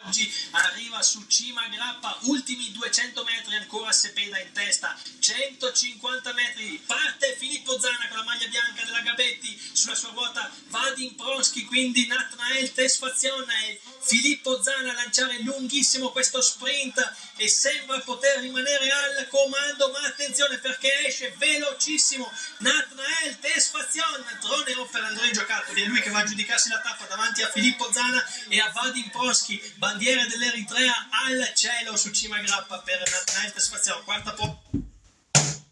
Oggi arriva su cima Grappa, ultimi 200 metri ancora Sepeda in testa, 150 metri, parte Filippo Zana con la maglia bianca della Gabetti, sulla sua ruota Vadim Pronsky, quindi Nathanael Tesfazion e Filippo Zana a lanciare lunghissimo questo sprint e sembra poter rimanere al comando, ma attenzione perché esce velocissimo Nathanael Tesfazion, drone per Andrea Giocattoli, è lui che va a giudicarsi la tappa davanti a Filippo Zana e a Vadim Pronsky, bandiera dell'Eritrea al cielo su cima Grappa per Nathanael Tesfazion, quarta